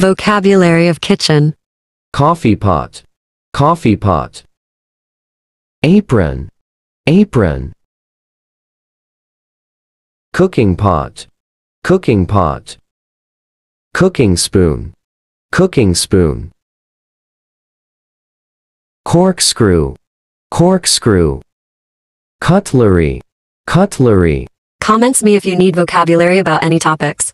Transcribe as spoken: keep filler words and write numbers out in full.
Vocabulary of kitchen. Coffee pot, coffee pot. Apron, apron. Cooking pot, cooking pot. Cooking spoon, cooking spoon. Corkscrew, corkscrew. Cutlery, cutlery. Comments me if you need vocabulary about any topics.